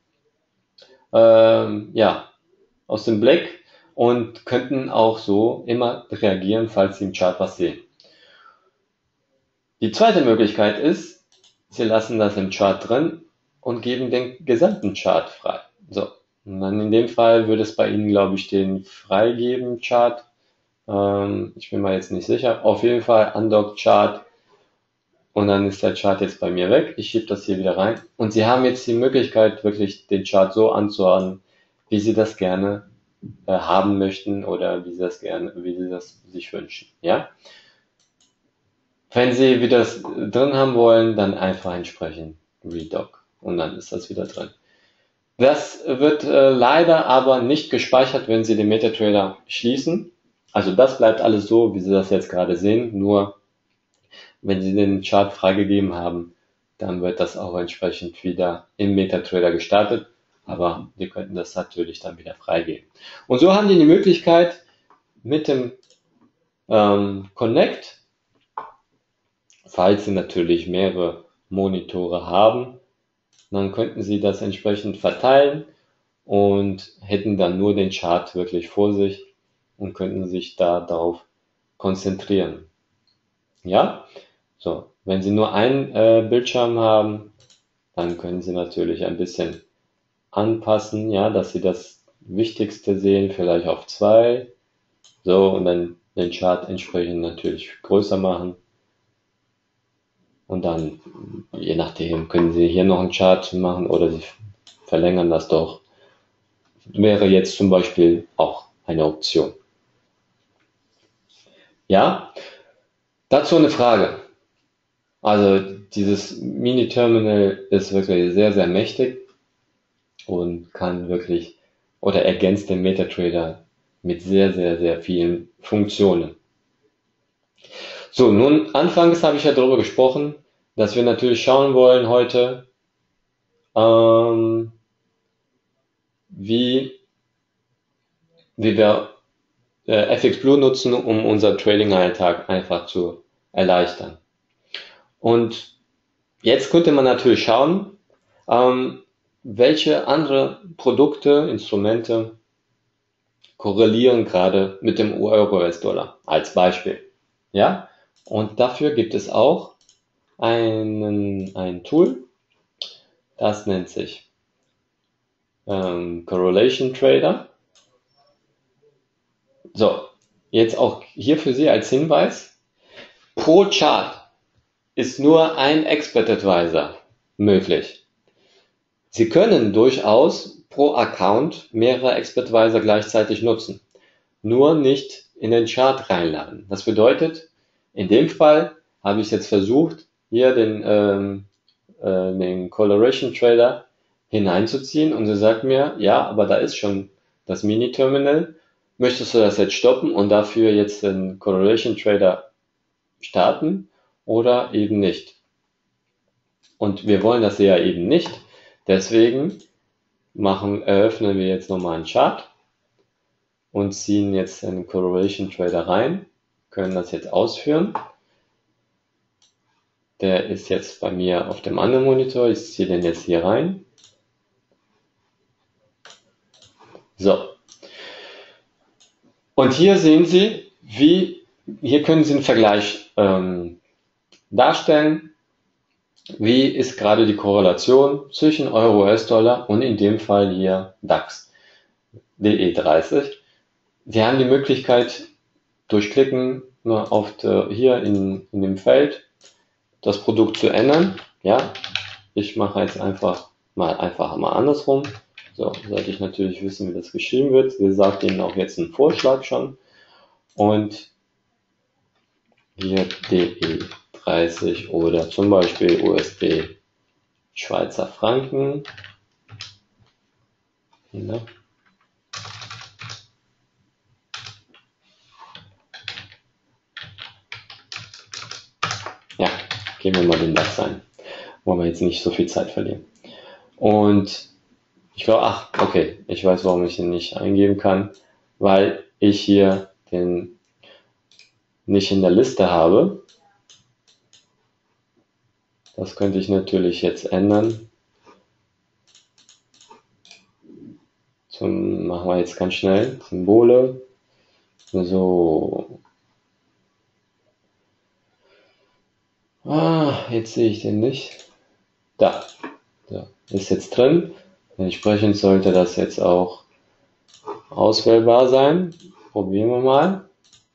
aus dem Blick und könnten auch so immer reagieren, falls Sie im Chart was sehen. Die zweite Möglichkeit ist, Sie lassen das im Chart drin und geben den gesamten Chart frei. So, und dann in dem Fall würde es bei Ihnen, glaube ich, den freigeben Chart. Ich bin mir jetzt nicht sicher. Auf jeden Fall Undock Chart und dann ist der Chart jetzt bei mir weg. Ich schiebe das hier wieder rein und Sie haben jetzt die Möglichkeit, wirklich den Chart so anzuordnen, wie Sie das gerne haben möchten oder wie Sie das sich wünschen. Ja? Wenn Sie wieder das drin haben wollen, dann einfach entsprechend Redock und dann ist das wieder drin. Das wird leider aber nicht gespeichert, wenn Sie den MetaTrader schließen. Also das bleibt alles so, wie Sie das jetzt gerade sehen. Nur wenn Sie den Chart freigegeben haben, dann wird das auch entsprechend wieder im MetaTrader gestartet. Aber Sie könnten das natürlich dann wieder freigeben. Und so haben Sie die Möglichkeit mit dem Connect, falls Sie natürlich mehrere Monitore haben, dann könnten Sie das entsprechend verteilen und hätten dann nur den Chart wirklich vor sich und könnten sich da darauf konzentrieren. Ja, so, wenn Sie nur einen Bildschirm haben, dann können Sie natürlich ein bisschen anpassen, ja, dass Sie das Wichtigste sehen, vielleicht auf 2, so, und dann den Chart entsprechend natürlich größer machen. Und dann, je nachdem, können Sie hier noch einen Chart machen oder Sie verlängern das doch. Wäre jetzt zum Beispiel auch eine Option. Ja, dazu eine Frage. Also dieses Mini-Terminal ist wirklich sehr, sehr mächtig und kann wirklich oder ergänzt den MetaTrader mit sehr, sehr, sehr vielen Funktionen. So, nun anfangs habe ich ja darüber gesprochen, dass wir natürlich schauen wollen heute, wie wir FX Blue nutzen, um unser Trading-Alltag einfach zu erleichtern. Und jetzt könnte man natürlich schauen, welche andere Produkte, Instrumente korrelieren gerade mit dem Euro-US-Dollar als Beispiel. Ja? Und dafür gibt es auch ein Tool, das nennt sich Correlation Trader. So, jetzt auch hier für Sie als Hinweis, pro Chart ist nur ein Expert Advisor möglich. Sie können durchaus pro Account mehrere Expert Advisor gleichzeitig nutzen, nur nicht in den Chart reinladen. Das bedeutet, in dem Fall habe ich jetzt versucht, hier den Correlation Trader hineinzuziehen und sie sagt mir, ja, aber da ist schon das Mini-Terminal. Möchtest du das jetzt stoppen und dafür jetzt den Correlation Trader starten oder eben nicht? Und wir wollen das ja eben nicht. Deswegen eröffnen wir jetzt nochmal einen Chart und ziehen jetzt den Correlation Trader rein, können das jetzt ausführen. Der ist jetzt bei mir auf dem anderen Monitor. Ich ziehe den jetzt hier rein. So. Und hier sehen Sie, hier können Sie einen Vergleich darstellen. Wie ist gerade die Korrelation zwischen Euro-US-Dollar und in dem Fall hier DAX, DE30. Sie haben die Möglichkeit, durch Klicken nur hier in dem Feld das Produkt zu ändern. Ja, ich mache jetzt einfach mal andersrum. So, sollte ich natürlich wissen, wie das geschrieben wird. Sie sagt Ihnen auch jetzt einen Vorschlag schon. Und hier DE30 oder zum Beispiel USD Schweizer Franken. Ja. Ja, gehen wir mal den DAX ein. Wollen wir jetzt nicht so viel Zeit verlieren. Und ich glaube, okay, ich weiß, warum ich den nicht eingeben kann, weil ich hier den nicht in der Liste habe. Das könnte ich natürlich jetzt ändern. Machen wir jetzt ganz schnell. Symbole. So. Jetzt sehe ich den nicht. Da, da ist jetzt drin. Entsprechend sollte das jetzt auch auswählbar sein. Probieren wir mal.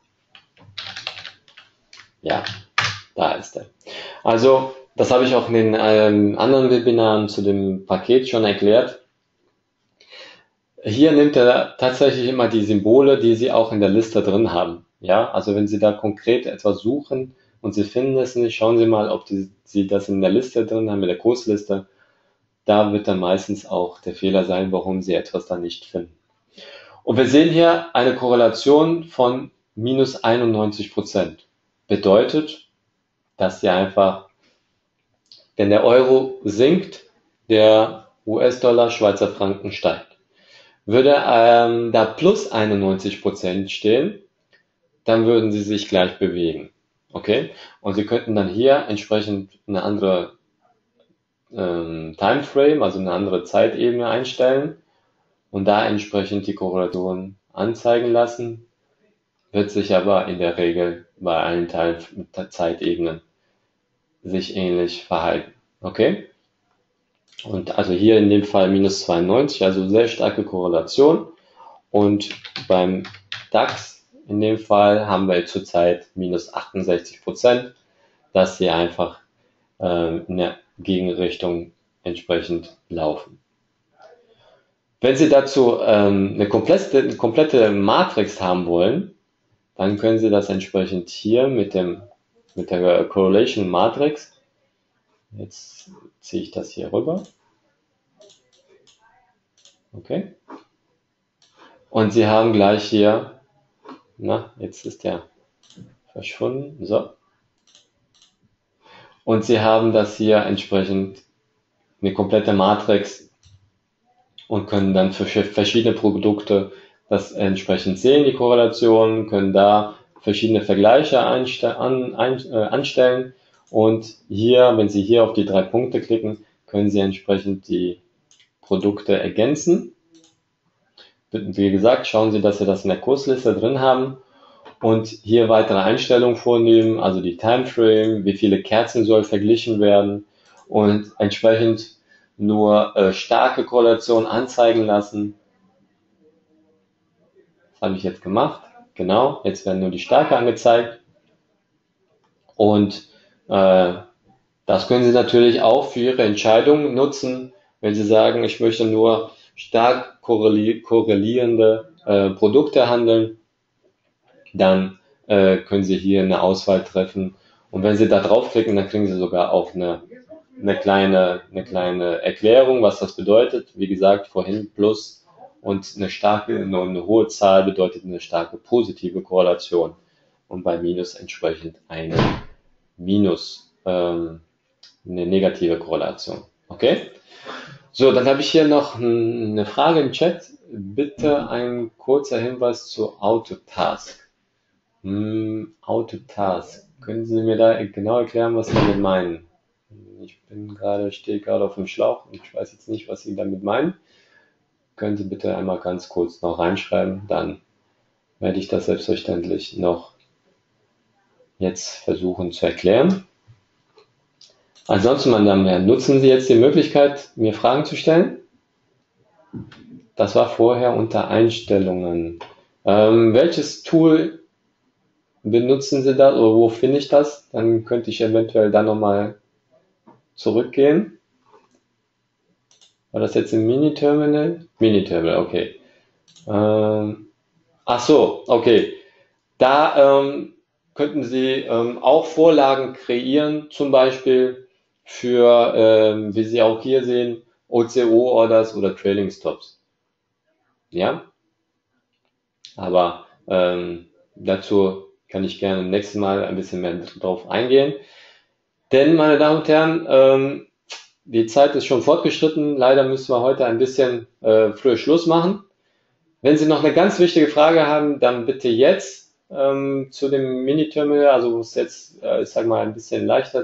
Ja, da ist er. Also, das habe ich auch in den anderen Webinaren zu dem Paket schon erklärt. Hier nimmt er tatsächlich immer die Symbole, die Sie auch in der Liste drin haben. Ja, also wenn Sie da konkret etwas suchen und Sie finden es nicht, schauen Sie mal, ob Sie das in der Liste drin haben, in der Kursliste. Da wird dann meistens auch der Fehler sein, warum Sie etwas da nicht finden. Und wir sehen hier eine Korrelation von minus 91%. Bedeutet, dass Sie einfach, wenn der Euro sinkt, der US-Dollar, Schweizer Franken steigt. Würde da plus 91% stehen, dann würden sie sich gleich bewegen. Okay? Und Sie könnten dann hier entsprechend eine andere Timeframe, also eine andere Zeitebene einstellen und da entsprechend die Korrelation anzeigen lassen, wird sich aber in der Regel bei allen Zeitebenen sich ähnlich verhalten. Okay? Und also hier in dem Fall minus 92, also sehr starke Korrelation. Und beim DAX in dem Fall haben wir zurzeit minus 68%, dass sie einfach in der Gegenrichtung entsprechend laufen. Wenn Sie dazu eine komplette Matrix haben wollen, dann können Sie das entsprechend hier mit der Correlation Matrix. Jetzt ziehe ich das hier rüber. Okay. Und Sie haben gleich hier, na, jetzt ist der verschwunden, so. Und Sie haben das hier entsprechend eine komplette Matrix und können dann für verschiedene Produkte das entsprechend sehen, die Korrelation, können da verschiedene Vergleiche anstellen und hier, wenn Sie hier auf die 3 Punkte klicken, können Sie entsprechend die Produkte ergänzen. Wie gesagt, schauen Sie, dass Sie das in der Kursliste drin haben und hier weitere Einstellungen vornehmen, also die Timeframe, wie viele Kerzen soll verglichen werden und entsprechend nur starke Korrelation anzeigen lassen. Das habe ich jetzt gemacht. Genau, jetzt werden nur die starke angezeigt. Und das können Sie natürlich auch für Ihre Entscheidung nutzen, wenn Sie sagen, ich möchte nur stark korrelierende Produkte handeln, dann können Sie hier eine Auswahl treffen. Und wenn Sie da draufklicken, dann kriegen Sie sogar auch eine kleine Erklärung, was das bedeutet. Wie gesagt, vorhin plus und eine hohe Zahl bedeutet eine starke positive Korrelation und bei Minus entsprechend eine eine negative Korrelation. Okay? So, dann habe ich hier noch eine Frage im Chat. Bitte ein kurzer Hinweis zu Autotask. Autotask. Können Sie mir da genau erklären, was Sie damit meinen? Stehe gerade auf dem Schlauch und ich weiß jetzt nicht, was Sie damit meinen. Können Sie bitte einmal ganz kurz noch reinschreiben, dann werde ich das selbstverständlich noch jetzt versuchen zu erklären. Ansonsten, meine Damen und Herren, nutzen Sie jetzt die Möglichkeit, mir Fragen zu stellen. Das war vorher unter Einstellungen. Welches Tool benutzen Sie da oder wo finde ich das? Dann könnte ich eventuell da nochmal zurückgehen. War das jetzt im Mini-Terminal? Mini-Terminal, okay. Ach so, okay. Da könnten Sie auch Vorlagen kreieren, zum Beispiel für, wie Sie auch hier sehen, OCO-Orders oder Trailing Stops. Ja, aber dazu kann ich gerne im nächsten Mal ein bisschen mehr drauf eingehen. Denn, meine Damen und Herren, die Zeit ist schon fortgeschritten. Leider müssen wir heute ein bisschen früher Schluss machen. Wenn Sie noch eine ganz wichtige Frage haben, dann bitte jetzt zu dem Mini-Terminal, also wo es jetzt, ich sage mal, ein bisschen leichter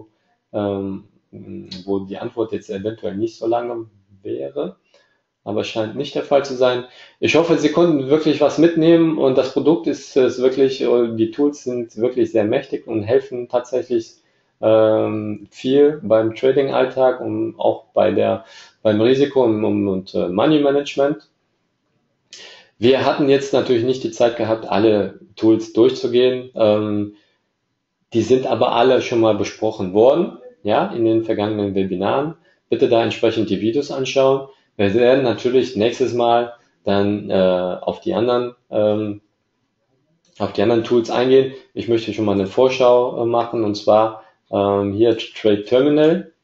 wo die Antwort jetzt eventuell nicht so lange wäre, aber scheint nicht der Fall zu sein. Ich hoffe, Sie konnten wirklich was mitnehmen und das Produkt ist wirklich, die Tools sind wirklich sehr mächtig und helfen tatsächlich viel beim Trading-Alltag und auch beim Risiko und Money Management. Wir hatten jetzt natürlich nicht die Zeit gehabt, alle Tools durchzugehen. Die sind aber alle schon mal besprochen worden, ja, in den vergangenen Webinaren. Bitte da entsprechend die Videos anschauen. Wir werden natürlich nächstes Mal dann auf die anderen Tools eingehen. Ich möchte schon mal eine Vorschau machen, und zwar hier Trade Terminal.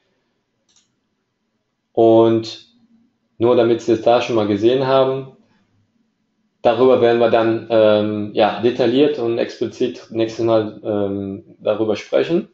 Und nur damit Sie es da schon mal gesehen haben, darüber werden wir dann ja, detailliert und explizit nächstes Mal darüber sprechen.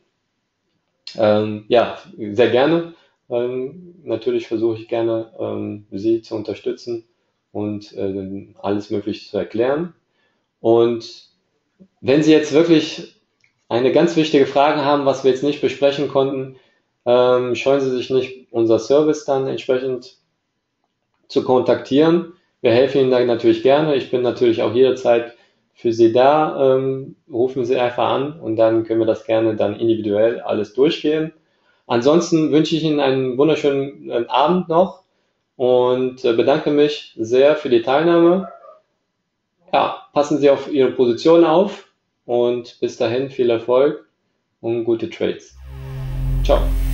Ja, sehr gerne. Natürlich versuche ich gerne, Sie zu unterstützen und alles Mögliche zu erklären. Und wenn Sie jetzt wirklich eine ganz wichtige Frage haben, was wir jetzt nicht besprechen konnten, scheuen Sie sich nicht, unser Service dann entsprechend zu kontaktieren. Wir helfen Ihnen da natürlich gerne. Ich bin natürlich auch jederzeit für Sie da. Rufen Sie einfach an und dann können wir das gerne dann individuell alles durchgehen. Ansonsten wünsche ich Ihnen einen wunderschönen Abend noch und bedanke mich sehr für die Teilnahme. Ja, passen Sie auf Ihre Position auf und bis dahin viel Erfolg und gute Trades. Ciao.